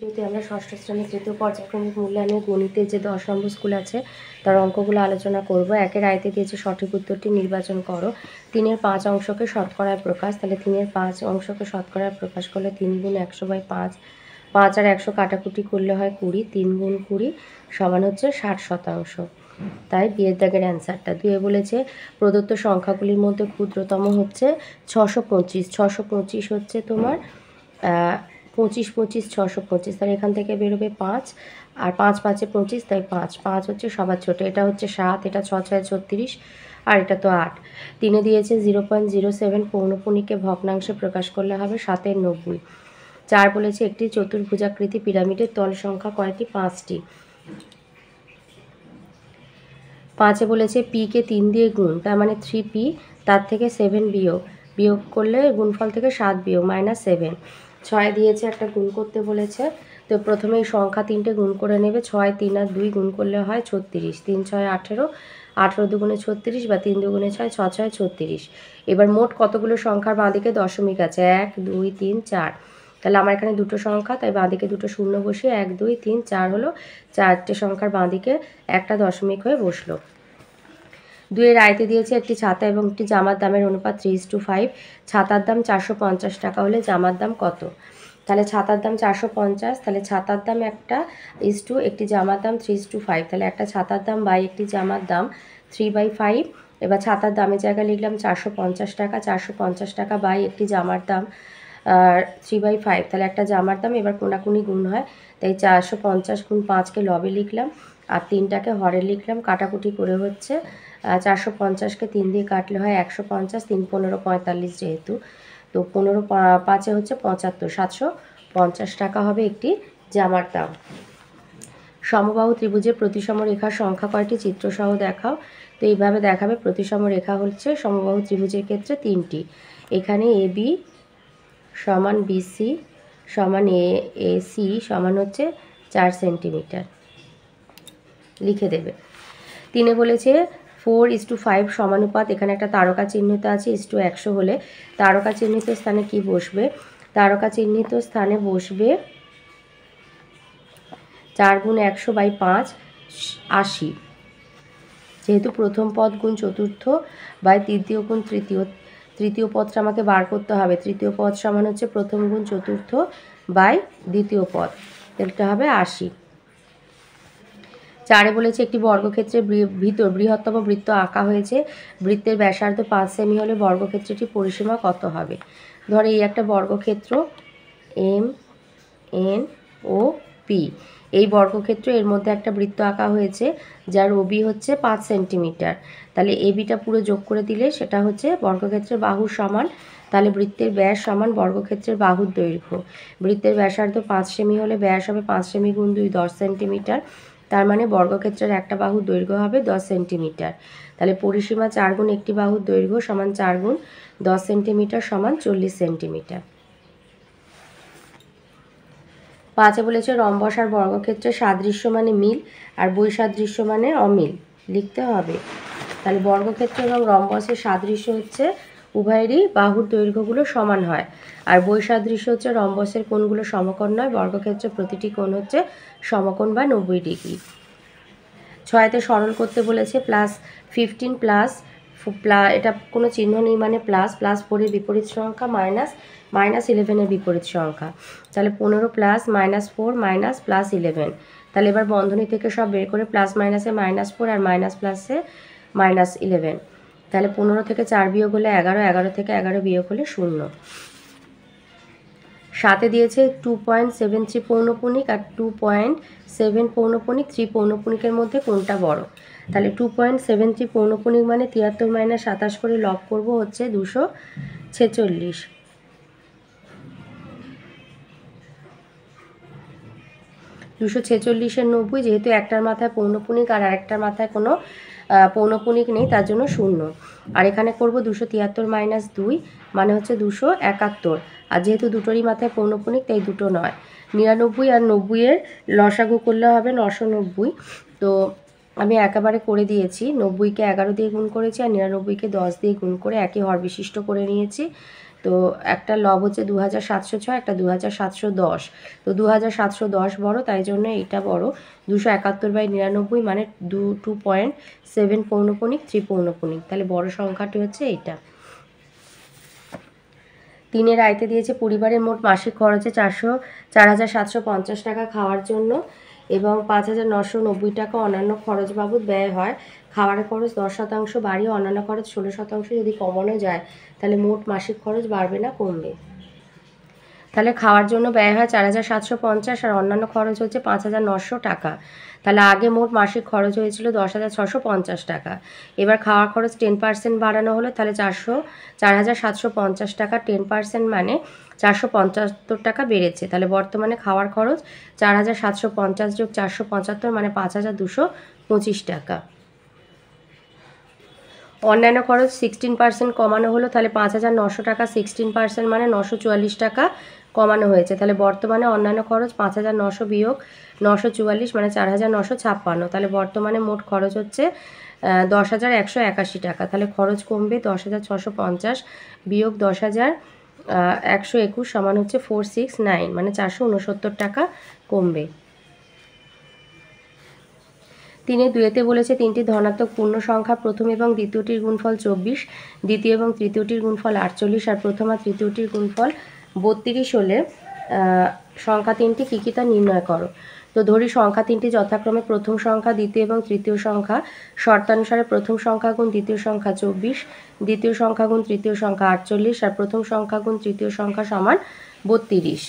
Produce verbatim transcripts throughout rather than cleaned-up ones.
যদি আমরা ষষ্ঠ শ্রেণীর তৃতীয় পর্যায়ক্রমিক মূল্যায়নের গণিতের যে দশ নম্বর স্কুল আছে তার অঙ্কগুলো আলোচনা করব। একের আয়তে দিয়েছে সঠিক উত্তরটি নির্বাচন করো। তিনের পাঁচ অংশকে শতকরায় প্রকাশ, তাহলে তিনের পাঁচ অংশকে শতকরায় প্রকাশ করলে তিন গুণ একশো বাই পাঁচ, পাঁচ আর একশো কাটাকুটি করলে হয় কুড়ি, তিন গুণ কুড়ি সমান হচ্ছে ষাট শতাংশ। তাই বিয়ের দাগের অ্যান্সারটা। দুয়ে বলেছে প্রদত্ত সংখ্যাগুলির মধ্যে ক্ষুদ্রতম হচ্ছে ছশো পঁচিশ। ছশো পঁচিশ হচ্ছে তোমার পঁচিশ পঁচিশ ছশো পঁচিশ, তাহলে এখান থেকে বেরোবে পাঁচ, আর পাঁচ পাঁচে পঁচিশ, তাই পাঁচ। পাঁচ হচ্ছে সবার ছোটো, এটা হচ্ছে সাত, এটা ছ ছয় ছত্রিশ, আর এটা তো আট। তিনে দিয়েছে জিরো পয়েন্ট জিরো সেভেন পৌনপুনিকে ভগ্নাংশে প্রকাশ করলে হবে সাতের নব্বই। চার বলেছে একটি চতুর্ভুজাকৃতি পিরামিডের তল সংখ্যা কয়টি? পাঁচটি। পাঁচে বলেছে পিকে তিন দিয়ে গুণ, তার মানে থ্রি পি, তার থেকে সেভেন বিয়োগ, বিয়োগ করলে গুণফল থেকে সাত বিয়োগ মাইনাস সেভেন। ছয় দিয়েছে একটা গুণ করতে বলেছে, তো প্রথমে এই সংখ্যা তিনটে গুণ করে নেবে। ছয় তিন আর দুই গুণ করলে হয় ছত্রিশ, তিন ছয় আঠেরো, আঠেরো দুগুণে ছত্রিশ বা তিন দুগুণে ছয়, ছ ছয় ছত্রিশ। এবার মোট কতগুলো সংখ্যার বাঁদিকে দশমিক আছে? এক দুই তিন চার। তাহলে আমার এখানে দুটো সংখ্যা, তাই বাঁদিকে দুটো শূন্য বসিয়ে এক দুই তিন চার হলো, চারটে সংখ্যার বাঁদিকে একটা দশমিক হয়ে বসলো। দুয়ের আয়তে দিয়েছে একটি ছাতা এবং একটি জামার দামের অনুপাত থ্রি ইস টু ফাইভ। ছাতার দাম চারশো পঞ্চাশ টাকা হলে জামার দাম কত? তাহলে ছাতার দাম চারশো পঞ্চাশ, তাহলে ছাতার দাম একটা ইস টু একটি জামার দাম থ্রি ইস টু ফাইভ, তাহলে একটা ছাতার দাম বাই একটি জামার দাম থ্রি বাই ফাইভ। এবার ছাতার দামের জায়গায় লিখলাম চারশো পঞ্চাশ টাকা, চারশো পঞ্চাশ টাকা বাই একটি জামার দাম থ্রি বাই ফাইভ, তাহলে একটা জামার দাম এবার কোনাকুনি গুণ হয়, তাই চারশো পঞ্চাশ গুণ পাঁচকে লবে লিখলাম আর তিনটাকে হরে লিখলাম। কাটাকুটি করে হচ্ছে চারশো পঞ্চাশকে তিন দিয়ে কাটলে হয় একশো পঞ্চাশ, তিন পনেরো পঁয়তাল্লিশ, যেহেতু তো পনেরো পাঁচে হচ্ছে পঁচাত্তর, সাতশো পঞ্চাশ টাকা হবে একটি জামার দাম। সমবাহু ত্রিভুজের প্রতিসম রেখার সংখ্যা কয়টি? চিত্রসহ দেখাও। তো এইভাবে দেখাবে। প্রতিসম রেখা হচ্ছে সমবাহু ত্রিভুজের ক্ষেত্রে তিনটি। এখানে এ বি সমান বিসি সমান এ এ সি সমান হচ্ছে চার সেন্টিমিটার, লিখে দেবে। তিনে বলেছে ফোর ইস টু ফাইভ সমানুপাত, এখানে একটা তারকা চিহ্নিত আছে, ইস টু একশো হলে তারকা চিহ্নিত স্থানে কি বসবে? তারকা চিহ্নিত স্থানে বসবে চার গুণ একশো বাই পাঁচ, আশি। যেহেতু প্রথম পদ গুণ চতুর্থ বাই তৃতীয় গুণ তৃতীয়, তৃতীয় পদটা আমাকে বার করতে হবে। তৃতীয় পদ সমান হচ্ছে প্রথম গুণ চতুর্থ বাই দ্বিতীয় পদ, এটা হবে আশি। চারে বলেছে একটি বর্গক্ষেত্রের ভিতর বৃহত্তম বৃত্ত আঁকা হয়েছে, বৃত্তের ব্যাসার্ধ পাঁচ সেমি হলে বর্গক্ষেত্রটি পরিসীমা কত হবে? ধর এই একটা বর্গক্ষেত্র এম এন ও পি, এই বর্গক্ষেত্র, এর মধ্যে একটা বৃত্ত আঁকা হয়েছে যার ওবি হচ্ছে পাঁচ সেন্টিমিটার, তাহলে এবিটা পুরো যোগ করে দিলে সেটা হচ্ছে বর্গক্ষেত্রের বাহুর সমান, তাহলে বৃত্তের ব্যাস সমান বর্গক্ষেত্রের বাহুর দৈর্ঘ্য। বৃত্তের ব্যাসার্ধ পাঁচ সেমি হলে ব্যাস হবে পাঁচ সেমি গুণ দুই, দশ সেন্টিমিটার, তার মানে বর্গক্ষেত্রের একটা বাহুর দৈর্ঘ্য হবে দশ সেন্টিমিটার। তাহলে পরিসীমা চার গুণ একটি বাহুর দৈর্ঘ্য সমান চার গুণ দশ সেন্টিমিটার সমান চল্লিশ সেন্টিমিটার। পাঁচে বলেছে রম্বস আর বর্গক্ষেত্রের সাদৃশ্য মানে মিল আর বৈসাদৃশ্য মানে অমিল, লিখতে হবে। তাহলে বর্গক্ষেত্র এবং রম্বসের সাদৃশ্য হচ্ছে উভয়েরই বাহুর দৈর্ঘ্যগুলো সমান হয়, আর বৈসাদৃশ্য হচ্ছে রম্বসের কোণগুলো সমকোণ নয়, বর্গক্ষেত্রের প্রতিটি কোণ হচ্ছে সমকোণ বা নব্বই ডিগ্রি। ছয়তে সরল করতে বলেছে প্লাস ফিফটিন প্লাস প্লা এটা কোনো চিহ্ন নেই মানে প্লাস, প্লাস ফোরের বিপরীত সংখ্যা মাইনাস, মাইনাস ইলেভেনের বিপরীত সংখ্যা, তাহলে পনেরো plus minus four minus plus eleven. তাহলে এবার বন্ধনী থেকে সব বের করে প্লাস মাইনাসে মাইনাস ফোর আর মাইনাস প্লাসে মাইনাস ইলেভেন, তাহলে পনেরো থেকে চার বিয়োগ হলে এগারো, এগারো থেকে এগারো বিয়োগ হলে শূন্য। সাথে দিয়েছে টু পয়েন্ট সেভেন থ্রি পৌনপুনিক আর টু পয়েন্ট সেভেন পৌনপুনিক, থ্রি পৌনপুনিকের মধ্যে কোনটা বড়? তাহলে টু পয়েন্ট সেভেন থ্রি পৌনপুনিক মানে তিয়াত্তর মাইনাস সাতাশ করে লব করবো হচ্ছে দুশো ছেচল্লিশ। দুশো ছেচল্লিশের নব্বই, যেহেতু একটার মাথায় পৌনপুনিক আর আরেকটার মাথায় কোনো পৌনপুনিক নেই তার জন্য শূন্য। আর এখানে করব দুশো তিয়াত্তর মাইনাস দুই মানে হচ্ছে দুশো একাত্তর, আর যেহেতু দুটোরই মাথায় পৌনপুনিক তাই দুটো নয়। নিরানব্বই আর নব্বইয়ের লসাগু করলে হবে নশো নব্বই, তো আমি একেবারে করে দিয়েছি। নব্বইকে এগারো দিয়ে গুণ করেছি আর নিরানব্বইকে দশ দিয়ে গুণ করে একই হর বিশিষ্ট করে নিয়েছি। তো একটা লব হচ্ছে দু হাজার সাতশো ছয়, একটা দু হাজার সাতশো দশ। তো দু হাজার সাতশো দশ বড়ো, তাই জন্য এইটা বড়। দুশো একাত্তর বাই নিরানব্বই মানে দু টু পয়েন্ট সেভেন পৌনপুনিক থ্রি পৌনপুনিক, তাহলে বড় সংখ্যাটি হচ্ছে এইটা। তিনের আয়তে দিয়েছে পরিবারের মোট মাসিক খরচে চারশো চার হাজার সাতশো পঞ্চাশ টাকা খাওয়ার জন্য এবং পাঁচ হাজার নশো নব্বই টাকা অন্যান্য খরচ বাবদ ব্যয় হয়। খাওয়ারের খরচ দশ শতাংশ বাড়িয়ে অন্যান্য খরচ ষোলো শতাংশ যদি কমানো যায় তাহলে মোট মাসিক খরচ বাড়বে না কমবে? তাহলে খাওয়ার জন্য ব্যয় হয় চার হাজার সাতশো পঞ্চাশ আর অন্যান্য খরচ হচ্ছে পাঁচ হাজার নশো টাকা। তাহলে আগে মোট মাসিক খরচ হয়েছিল দশ হাজার ছশো পঞ্চাশ টাকা। এবার খাওয়ার খরচ টেন পার্সেন্ট বাড়ানো হলো, তাহলে চারশো চার হাজার সাতশো পঞ্চাশ টাকা টেন পার্সেন্ট মানে চারশো পঁচাত্তর টাকা বেড়েছে। তাহলে বর্তমানে খাওয়ার খরচ চার হাজার সাতশো পঞ্চাশ যোগ চারশো পঁচাত্তর মানে পাঁচ হাজার দুশো পঁচিশ টাকা। অন্যান্য খরচ সিক্সটিন পার্সেন্ট কমানো হলো, তাহলে পাঁচ হাজার নশো টাকা সিক্সটিন পার্সেন্ট মানে নশো চুয়াল্লিশ টাকা কমানো হয়েছে। তাহলে বর্তমানে অন্যান্য খরচ পাঁচ হাজার নশো বিয়োগ নশো চুয়াল্লিশ মানে চার হাজার নশো ছাপ্পান্ন। তাহলে বর্তমানে মোট খরচ হচ্ছে দশ হাজার একশো একাশি টাকা। তাহলে খরচ কমবে দশ হাজার ছশো পঞ্চাশ বিয়োগ দশ হাজার একশো একুশ সমান হচ্ছে ফোর সিক্স নাইন মানে চারশো উনসত্তর টাকা কমবে। তিনে দুয়েতে বলেছে তিনটি ধনাত্মক পূর্ণ সংখ্যা প্রথম এবং দ্বিতীয়টির গুণফল চব্বিশ, দ্বিতীয় এবং তৃতীয়টির গুণফল আটচল্লিশ আর প্রথম আর তৃতীয়টির গুণফল বত্রিশ হলে সংখ্যা তিনটি কী কী তা নির্ণয় করো। তো ধরি সংখ্যা তিনটি যথাক্রমে প্রথম সংখ্যা, দ্বিতীয় এবং তৃতীয় সংখ্যা। শর্তানুসারে প্রথম সংখ্যা গুণ দ্বিতীয় সংখ্যা চব্বিশ, দ্বিতীয় সংখ্যা গুণ তৃতীয় সংখ্যা আটচল্লিশ আর প্রথম সংখ্যা গুণ তৃতীয় সংখ্যা সমান বত্রিশ।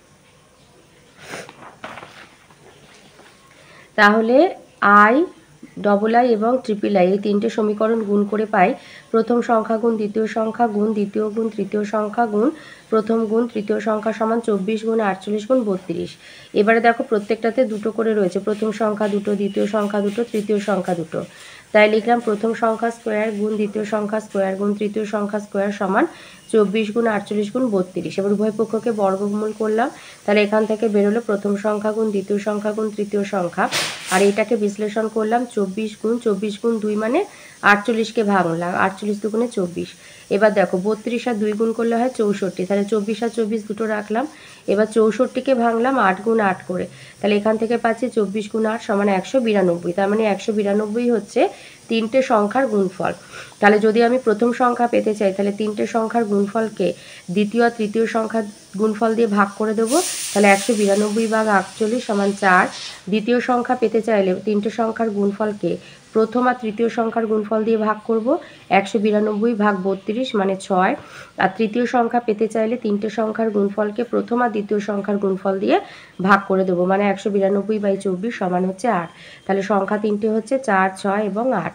তাহলে আই, ডবল আই এবং ট্রিপল আই এই তিনটে সমীকরণ গুণ করে পাই প্রথম সংখ্যা গুণ দ্বিতীয় সংখ্যা গুণ দ্বিতীয় গুণ তৃতীয় সংখ্যা গুণ প্রথম গুণ তৃতীয় সংখ্যা সমান চব্বিশ গুণ আটচল্লিশ গুণ বত্রিশ। এবারে দেখো প্রত্যেকটাতে দুটো করে রয়েছে, প্রথম সংখ্যা দুটো, দ্বিতীয় সংখ্যা দুটো, তৃতীয় সংখ্যা দুটো। তাই লিখলাম প্রথম সংখ্যা স্কোয়ার গুণ দ্বিতীয় সংখ্যা স্কোয়ার গুণ তৃতীয় সংখ্যা স্কোয়ার সমান চব্বিশ গুণ আটচল্লিশ গুণ বত্রিশ। এবার উভয় পক্ষকে বর্গমূল করলাম, তাহলে এখান থেকে বেরোলো প্রথম সংখ্যা গুণ দ্বিতীয় সংখ্যা গুণ তৃতীয় সংখ্যা। আর এটাকে বিশ্লেষণ করলাম চব্বিশ গুণ চব্বিশ গুণ দুই মানে আটচল্লিশকে ভাঙলাম, আটচল্লিশ দুগুণে চব্বিশ। এবার দেখো বত্রিশ আর দুই গুণ করলে হয় চৌষট্টি, তাহলে চব্বিশ আর চব্বিশ দুটো রাখলাম। এবার চৌষট্টিকে ভাঙলাম আট গুণ আট করে, তাহলে এখান থেকে পাচ্ছি চব্বিশ গুণ আট সমান একশো বিরানব্বই। তার মানে একশো বিরানব্বই হচ্ছে তিনটে সংখ্যার গুণফল। তাহলে যদি আমি প্রথম সংখ্যা পেতে চাই তাহলে তিনটে সংখ্যার গুণফলকে দ্বিতীয় আর তৃতীয় সংখ্যার গুণফল দিয়ে ভাগ করে দেবো, তাহলে একশো বিরানব্বই ভাগ আটচল্লিশ সমান চার। দ্বিতীয় সংখ্যা পেতে চাইলে তিনটে সংখ্যার গুণফলকে প্রথম আর তৃতীয় সংখ্যার গুণফল দিয়ে ভাগ করব, একশো বিরানব্বই ভাগ বত্রিশ মানে ছয়। আর তৃতীয় সংখ্যা পেতে চাইলে তিনটে সংখ্যার গুণফলকে প্রথম আর দ্বিতীয় সংখ্যার গুণফল দিয়ে ভাগ করে দেবো, মানে একশো বিরানব্বই বাই চব্বিশ সমান হচ্ছে আট। তাহলে সংখ্যা তিনটে হচ্ছে চার, ছয় এবং আট।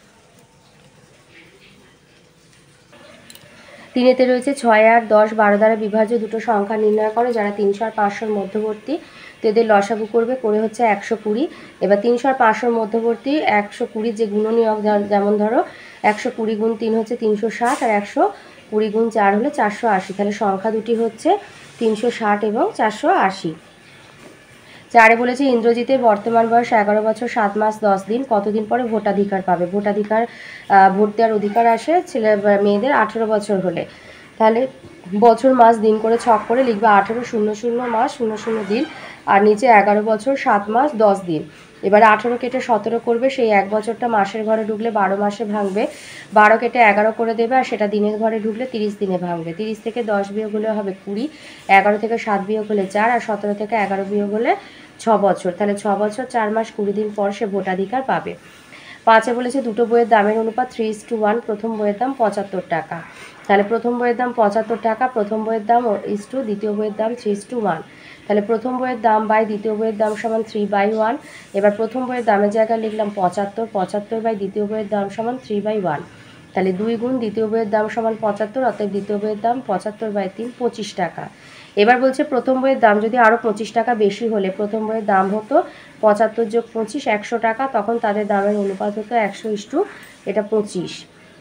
তিনেতে রয়েছে ছয়, আট, দশ, বারো দ্বারা বিভাজ্য দুটো সংখ্যা নির্ণয় করে যারা তিনশো আর পাঁচশোর মধ্যবর্তী। তো এদের লসাগু করবে, করে হচ্ছে একশো কুড়ি। এবার তিনশো আর পাঁচশোর মধ্যবর্তী একশো কুড়ির যে গুণনীয়ক, যেমন ধরো একশো কুড়ি গুণ তিন হচ্ছে তিনশো ষাট আর একশো কুড়ি গুণ চার হলে চারশো আশি। তাহলে সংখ্যা দুটি হচ্ছে তিনশো ষাট এবং চারশো আশি। চারে বলেছে ইন্দ্রজিতের বর্তমান বয়স এগারো বছর সাত মাস দশ দিন, কতদিন পরে ভোটাধিকার পাবে? ভোটাধিকার ভোট দেওয়ার অধিকার আসে ছেলে মেয়েদের আঠেরো বছর হলে। তাহলে বছর মাস দিন করে ছক করে লিখবে আঠেরো শূন্য শূন্য মাস শূন্য শূন্য দিন আর নিচে এগারো বছর সাত মাস দশ দিন। এবার আঠেরো কেটে সতেরো করবে, সেই এক বছরটা মাসের ঘরে ঢুকলে বারো মাসে ভাঙবে, বারো কেটে এগারো করে দেবে আর সেটা দিনের ঘরে ঢুকলে তিরিশ দিনে ভাঙবে। তিরিশ থেকে দশ বিয়োগ হলে হবে কুড়ি, এগারো থেকে সাত বিয়োগ হলে চার আর সতেরো থেকে এগারো বিয়োগ হলে ছ বছর। তাহলে ছ বছর চার মাস কুড়ি দিন পর সে ভোটাধিকার পাবে। পাঁচে বলেছে দুটো বইয়ের দামের অনুপাত থ্রি ইস টু ওয়ান, প্রথম বইয়ের দাম পঁচাত্তর টাকা। তাহলে প্রথম বইয়ের দাম পঁচাত্তর টাকা, প্রথম বইয়ের দাম ইস টু দ্বিতীয় বইয়ের দাম থ্রি ইস টু ওয়ান। তাহলে প্রথম বইয়ের দাম বাই দ্বিতীয় বইয়ের দাম সমান থ্রি বাই ওয়ান। এবার প্রথম বইয়ের দামের জায়গায় লিখলাম পঁচাত্তর, পঁচাত্তর বাই দ্বিতীয় বইয়ের দাম সমান থ্রি বাই ওয়ান। তাহলে দুই গুণ দ্বিতীয় বইয়ের দাম সমান পঁচাত্তর, অর্থাৎ দ্বিতীয় বইয়ের দাম পঁচাত্তর বাই তিন পঁচিশ টাকা। এবার বলছে প্রথম বইয়ের দাম যদি আরও পঁচিশ টাকা বেশি হলে প্রথম বইয়ের দাম হতো পঁচাত্তর যোগ পঁচিশ একশো টাকা, তখন তাদের দামের অনুপাত হতো একশো ইস টু এটা পঁচিশ।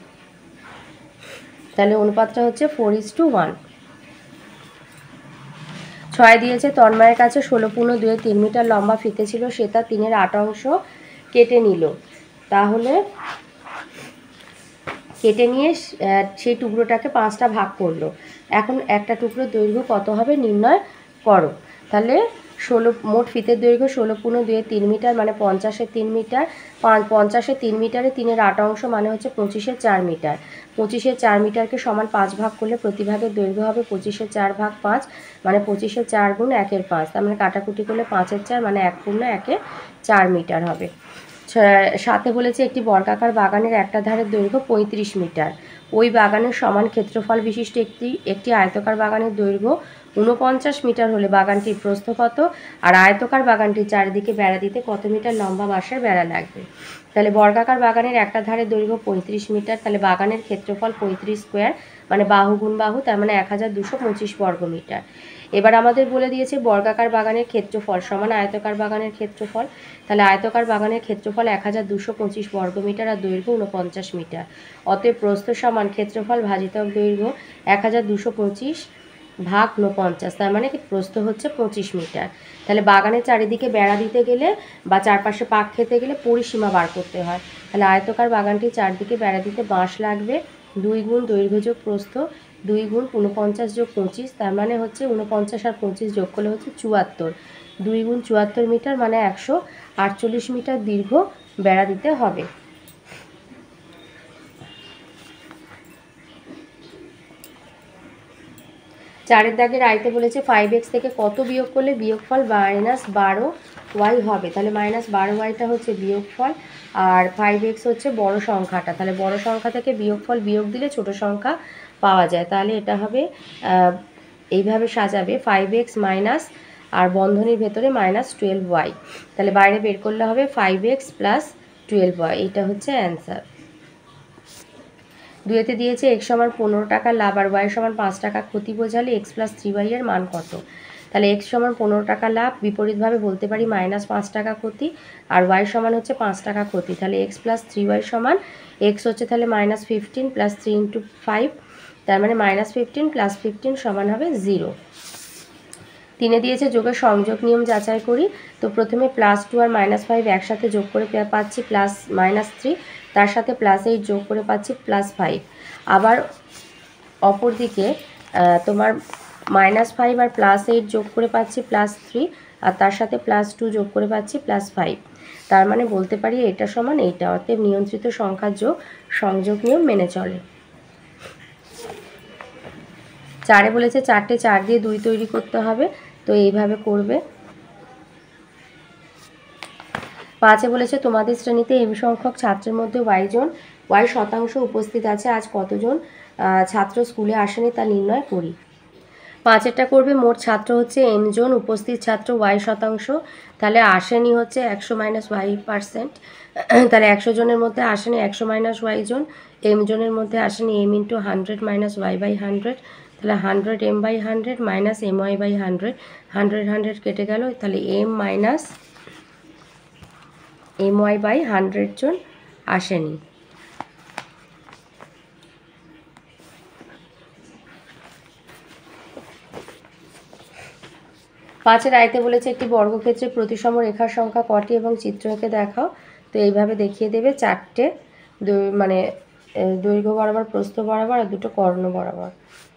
তাহলে অনুপাতটা হচ্ছে ফোর ইস টু ওয়ান। ছয় দিয়েছে তন্ময়ের কাছে ষোলো পূর্ণ দুয়ে তিন মিটার লম্বা ফিতে ছিল, সে তার তিনের আট অংশ কেটে নিল। তাহলে কেটে নিয়ে সেই টুকরোটাকে পাঁচটা ভাগ করলো। এখন একটা টুকরোর দৈর্ঘ্য কত হবে নির্ণয় করো। তাহলে ষোলো মোট ফিতের দৈর্ঘ্য ষোলো পূর্ণ দুয়ে তিন মিটার মানে পঞ্চাশের তিন মিটার, পঞ্চাশের তিন মিটারে তিনের আট অংশ মানে হচ্ছে পঁচিশের চার মিটার। পঁচিশের চার মিটারকে সমান পাঁচ ভাগ করলে প্রতি ভাগের দৈর্ঘ্য হবে পঁচিশের চার ভাগ পাঁচ মানে পঁচিশের চার গুণ একের পাঁচ, তার মানে কাটাকুটি করলে পাঁচের চার মানে এক পূর্ণ একে চার মিটার হবে। সাথে বলেছে একটি বর্গাকার বাগানের একটা ধারের দৈর্ঘ্য পঁয়ত্রিশ মিটার। ওই বাগানের সমান ক্ষেত্রফল বিশিষ্ট একটি একটি আয়তকার বাগানের দৈর্ঘ্য ঊনপঞ্চাশ মিটার হলে বাগানটির প্রস্থ কত, আর আয়তকার বাগানটির চারিদিকে বেড়া দিতে কত মিটার লম্বা বাঁশের বেড়া লাগবে। তাহলে বর্গাকার বাগানের একটা ধারের দৈর্ঘ্য পঁয়ত্রিশ মিটার, তাহলে বাগানের ক্ষেত্রফল পঁয়ত্রিশ স্কোয়ার মানে বাহু গুণ বাহু, তার মানে এক হাজার দুশো পঁচিশ বর্গ মিটার। এবার আমাদের বলে দিয়েছে বর্গাকার বাগানের ক্ষেত্রফল সমান আয়তকার বাগানের ক্ষেত্রফল। তাহলে আয়তকার বাগানের ক্ষেত্রফল এক হাজার দুশো পঁচিশ বর্গ মিটার আর দৈর্ঘ্য ঊনপঞ্চাশ মিটার। অতএব প্রস্থ সমান ক্ষেত্রফল ভাজিতক দৈর্ঘ্য এক হাজার দুশো পঁচিশ ভাগ ঊনপঞ্চাশ, তার মানে প্রস্থ হচ্ছে পঁচিশ মিটার। তাহলে বাগানের চারিদিকে বেড়া দিতে গেলে বা চারপাশে পাক খেতে গেলে পরিসীমা বার করতে হয়। তাহলে আয়তকার বাগানটির চারদিকে বেড়া দিতে বাঁশ লাগবে দুই গুণ দৈর্ঘ্য যোগ প্রস্থ, দুই গুণ ঊনপঞ্চাশ যোগ পঁচিশ, তার মানে হচ্ছে ঊনপঞ্চাশ আর পঁচিশ যোগ করলে হচ্ছে চুয়াত্তর, দুই গুণ চুয়াত্তর মিটার মানে একশো আটচল্লিশ মিটার দীর্ঘ বেড়া দিতে হবে। চারের দাগের আইতে বলেছে ফাইভ এক্স থেকে কত বিয়োগ করলে বিয়োগফল মাইনাস বারো ওয়াই হবে। তাহলে মাইনাস বারো ওয়াইটা হচ্ছে বিয়োগফল আর ফাইভ এক্স হচ্ছে বড় সংখ্যাটা। তাহলে বড় সংখ্যা থেকে বিয়োগফল বিয়োগ দিলে ছোট সংখ্যা পাওয়া যায়। তাহলে এটা হবে এইভাবে সাজাবে ফাইভ এক্স মাইনাস আর বন্ধনীর ভেতরে মাইনাস টুয়েলভ ওয়াই। তাহলে বাইরে বের করলে হবে five X plus twelve Y, এইটা হচ্ছে অ্যান্সার। দুয়েতে দিয়েছে এক্স সমান পনেরো টাকা লাভ আর ওয়াই সমান পাঁচ টাকা ক্ষতি বোঝালে এক্স প্লাস থ্রি ওয়াই এর মান কত। তাহলে এক্স সমান পনেরো টাকা লাভ, বিপরীতভাবে বলতে পারি মাইনাস পাঁচ টাকা ক্ষতি, আর ওয়াই সমান হচ্ছে পাঁচ টাকা ক্ষতি। তাহলে এক্স প্লাস থ্রি ওয়াই সমান এক্স হচ্ছে তাহলে minus fifteen plus three into five, তার মানে মাইনাস ফিফটিন প্লাস ফিফটিন সমান হবে জিরো। তিনে দিয়েছে যোগের সংযোগ নিয়ম যাচাই করি। তো প্রথমে প্লাস টু আর মাইনাস ফাইভ একসাথে যোগ করে পাচ্ছি প্লাস মাইনাস থ্রি, তার সাথে প্লাস এইট যোগ করে পাচ্ছি প্লাস ফাইভ। আবার অপর দিকে তোমার মাইনাস ফাইভ আর প্লাস এইট যোগ করে পাচ্ছি প্লাস থ্রি, আর তার সাথে প্লাস টু যোগ করে পাচ্ছি প্লাস ফাইভ। তার মানে বলতে পারি এটা সমান এইটা, অতএব নিয়ন্ত্রিত সংখ্যার যোগ সংযোগ নিয়ম মেনে চলে। চারে বলেছে চারটে চার দিয়ে দুই তৈরি করতে হবে, তো এইভাবে করবে। পাঁচে বলেছে তোমাদের শ্রেণীতে এম সংখ্যক ছাত্রের মধ্যে ওয়াই জন ওয়াই শতাংশ উপস্থিত আছে, আজ কতজন ছাত্র স্কুলে আসেনি তা নির্ণয় করি। পাঁচেরটা করবে মোট ছাত্র হচ্ছে এম জন, উপস্থিত ছাত্র ওয়াই শতাংশ, তাহলে আসেনি হচ্ছে একশো মাইনাস ওয়াই পার্সেন্ট। তাহলে একশো জনের মধ্যে আসেনি একশো মাইনাস ওয়াই জন, এম জনের মধ্যে আসেনি M into hundred minus Y by hundred, তাহলে hundred M by hundred minus M Y by hundred, hundred hundred কেটে গেল, তাহলে M minus M Y by hundred জন আসেনি। পাঁচের আয়তে বলেছে একটি বর্গক্ষেত্রে প্রতিসম রেখার সংখ্যা কটি এবং চিত্র এঁকে দেখাও। তো এইভাবে দেখিয়ে দেবে চারটে, মানে দৈর্ঘ্য বরাবর প্রস্থ বরাবর আর দুটো কর্ণ বরাবর।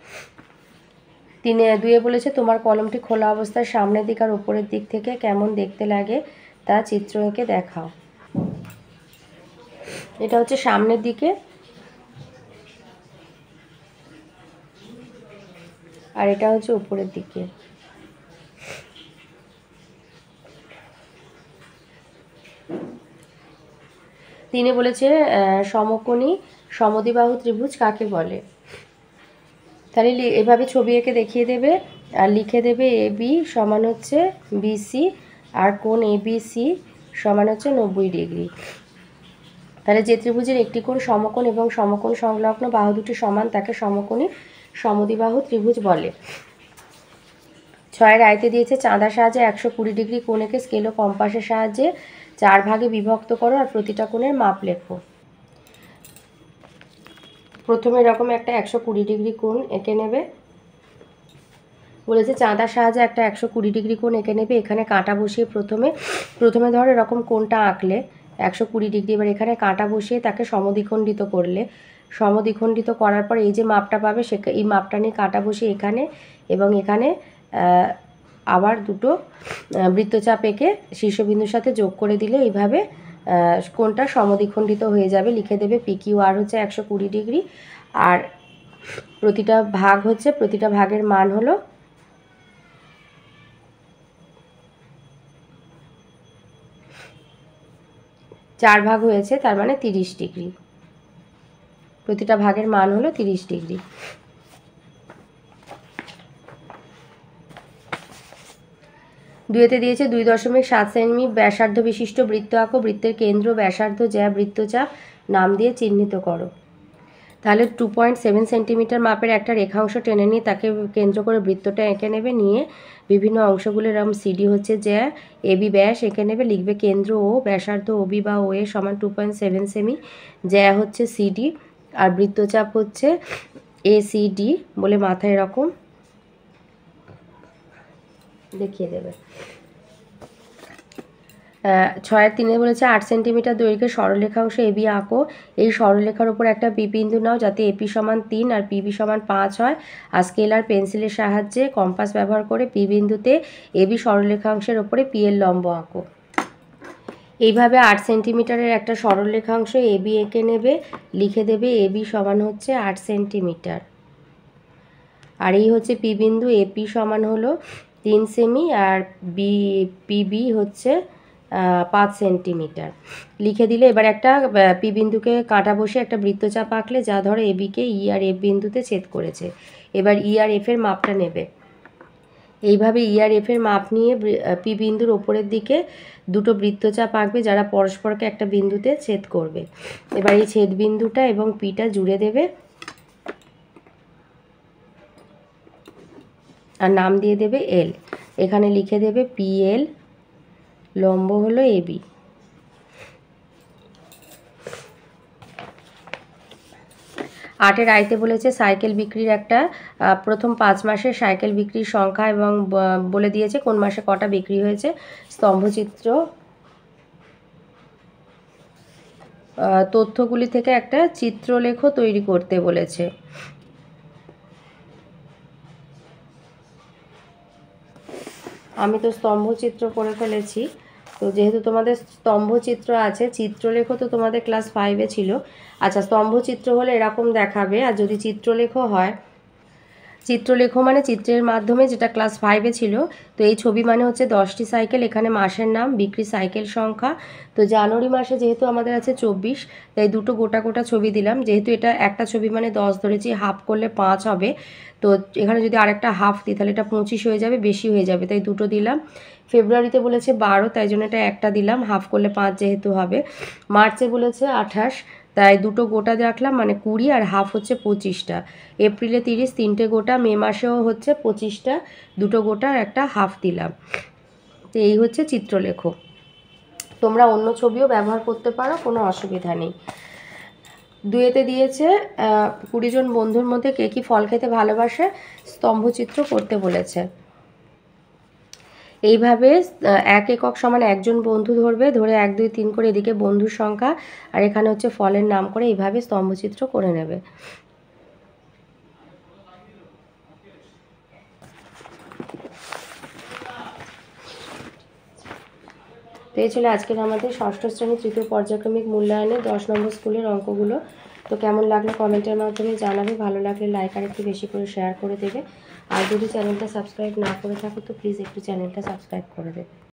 তিনে দুয়ে বলেছে তোমার কলমটি খোলা অবস্থায় সামনের দিক আর উপরের দিক থেকে কেমন দেখতে লাগে তা চিত্র এঁকে দেখাও। এটা হচ্ছে সামনের দিকে আর এটা হচ্ছে উপরের দিকে। তিনে বলেছে সমকোণী সমদ্বিবাহু ত্রিভুজ কাকে বলে। তাহলে এভাবে ছবি এঁকে দেখিয়ে দেবে আর লিখে দেবে এ বি সমান হচ্ছে বিসি আর কোণ এ বি সি সমান হচ্ছে নব্বই ডিগ্রি। তাহলে যে ত্রিভুজের একটি কোণ সমকোণ এবং সমকোণ সংলগ্ন বাহু দুটি সমান তাকে সমকোণী সমদ্বিবাহু ত্রিভুজ বলে। ছয়ের আয়তে দিয়েছে চাঁদার সাহায্যে একশো কুড়ি ডিগ্রি কোণ এঁকে স্কেল ও কম্পাসের সাহায্যে চার ভাগে বিভক্ত করো আর প্রতিটা কোণের মাপ লেখো। প্রথমে এরকম একটা একশো কুড়ি ডিগ্রি কোণ এঁকে নেবে। বলেছে চাঁদার সাহায্যে একটা একশো কুড়ি ডিগ্রি কোণ এঁকে নেবে। এখানে কাঁটা বসিয়ে প্রথমে প্রথমে ধরো এরকম কোণটা আঁকলে একশো কুড়ি ডিগ্রি, এবার এখানে কাঁটা বসিয়ে তাকে সমদ্বিখণ্ডিত করলে সমদ্বিখণ্ডিত করার পর এই যে মাপটা পাবে সে এই মাপটা নিয়ে কাটা বসিয়ে এখানে এবং এখানে আবার দুটো বৃত্তচাপ এঁকে শীর্ষবিন্দুর সাথে যোগ করে দিলে এইভাবে কোণটা সমদ্বিখণ্ডিত হয়ে যাবে। লিখে দেবে পি কিউ আর হচ্ছে একশো কুড়ি ডিগ্রি, আর প্রতিটা ভাগ হচ্ছে প্রতিটা ভাগের মান হলো চার ভাগ হয়েছে, তার মানে তিরিশ ডিগ্রি। প্রতিটা ভাগের মান হলো তিরিশ ডিগ্রি। দুইতে দিয়েছে দুই দশমিক সাত সেমি ব্যাসার্ধ বিশিষ্ট বৃত্ত আঁকো, বৃত্তের কেন্দ্র ব্যাসার্ধ জ্যা বৃত্তচাপ নাম দিয়ে চিহ্নিত করো। তাহলে টু পয়েন্ট সেভেন সেন্টিমিটার মাপের একটা রেখাংশ টেনে নিয়ে তাকে কেন্দ্র করে বৃত্তটা এঁকে নেবে, নিয়ে বিভিন্ন অংশগুলো এরকম সিডি হচ্ছে জ্যা, এবি ব্যাস এঁকে নেবে। লিখবে কেন্দ্র ও ব্যাসার্ধ ওবি বা ও এ সমান টু পয়েন্ট সেভেন সেমি, জ্যা হচ্ছে সিডি আর বৃত্তচাপ হচ্ছে এ সি ডি বলে মাথায় এরকম দেখিয়ে দেবে। ছয়ের তিনে বলেছে আট সেন্টিমিটার দৈর্ঘ্যের সরলরেখাংশ এবি আঁকো। এই সরলরেখার উপর একটা পি বিন্দু নাও যাতে এপি সমান তিন আর পিবি সমান পাঁচ হয়, আর স্কেল আর পেন্সিলের সাহায্যে কম্পাস ব্যবহার করে পি বিন্দুতে এবি সরলরেখাংশের ওপরে পি এর লম্ব আঁকো। এইভাবে আট সেন্টিমিটারের একটা সরলরেখাংশ এবি এঁকে নেবে। লিখে দেবে এবি সমান হচ্ছে আট সেন্টিমিটার, আর এই হচ্ছে পি বিন্দু, এপি সমান হলো তিন সেমি আর বি পিবি হচ্ছে পাঁচ সেন্টিমিটার। লিখে দিলে এবার একটা পি বিন্দুকে কাটা বসে একটা বৃত্তচাপ আঁকলে যা ধরো এবিকে ই আর এফ বিন্দুতে ছেদ করেছে। এবার ই আর এফের মাপটা নেবে। এইভাবে ই আর এফের মাপ নিয়ে পি বিন্দুর ওপরের দিকে দুটো বৃত্তচাপ আঁকবে যারা পরস্পরকে একটা বিন্দুতে ছেদ করবে। এবার এই ছেদ বিন্দুটা এবং পিটা জুড়ে দেবে আর নাম দিয়ে দেবে এল। এখানে লিখে দেবে পি এল, লম্ব হলো এবি। আটের আইতে বলেছে সাইকেল বিক্রির একটা প্রথম পাঁচ মাসের সাইকেল বিক্রির সংখ্যা এবং বলে দিয়েছে কোন মাসে কটা বিক্রি হয়েছে। স্তম্ভচিত্র তথ্যগুলি থেকে একটা চিত্রলেখ তৈরি করতে বলেছে। আমি তো স্তম্ভচিত্র করে ফেলেছি, তো যেহেতু তোমাদের স্তম্ভচিত্র আছে, চিত্রলেখ তো তোমাদের ক্লাস ফাইভে ছিল। আচ্ছা, স্তম্ভচিত্র হলে এরকম দেখাবে, আর যদি চিত্রলেখ হয়, চিত্রলেখ মানে চিত্রের মাধ্যমে, যেটা ক্লাস ফাইভে ছিল। তো এই ছবি মানে হচ্ছে দশটি সাইকেল, এখানে মাসের নাম, বিক্রি সাইকেল সংখ্যা। তো জানুয়ারি মাসে যেহেতু আমাদের আছে চব্বিশ, তাই দুটো গোটা গোটা ছবি দিলাম। যেহেতু এটা একটা ছবি মানে দশ ধরেছি, হাফ করলে পাঁচ হবে, তো এখানে যদি আরেকটা হাফ দিই তাহলে এটা পঁচিশ হয়ে যাবে, বেশি হয়ে যাবে, তাই দুটো দিলাম। ফেব্রুয়ারিতে বলেছে বারো, তাই জন্য এটা একটা দিলাম, হাফ করলে পাঁচ যেহেতু হবে। মার্চে বলেছে আঠাশ, তাই দুটো গোটা রাখলাম, মানে কুড়ি, আর হাফ হচ্ছে পঁচিশটা। এপ্রিলে তিরিশ, তিনটে গোটা। মে মাসেও হচ্ছে পঁচিশটা, দুটো গোটা আর একটা হাফ দিলাম। তো এই হচ্ছে চিত্রলেখ। তোমরা অন্য ছবিও ব্যবহার করতে পারো, কোনো অসুবিধা নেই। দুয়েতে দিয়েছে কুড়ি জন বন্ধুর মধ্যে কে কী ফল খেতে ভালোবাসে, স্তম্ভচিত্র করতে বলেছে। এইভাবে এক একক সমান একজন বন্ধু ধরবে, ধরে এক দুই তিন করে এদিকে বন্ধুর সংখ্যা আর এখানে হচ্ছে ফলের নাম করে এইভাবে স্তম্ভচিত্র করে নেবে। তো এই ছিল আজকের আমাদের ষষ্ঠ শ্রেণী তৃতীয় পর্যায়ক্রমিক মূল্যায়নে দশ নম্বর স্কুলের অঙ্কগুলো। তো কেমন লাগলো কমেন্টের মাধ্যমে জানাবে, ভালো লাগলে লাইক আর একটু বেশি করে শেয়ার করে দেবে, আর যদি চ্যানেলটা সাবস্ক্রাইব না করে থাকো তো প্লিজ একটু চ্যানেলটা সাবস্ক্রাইব করে দেবে।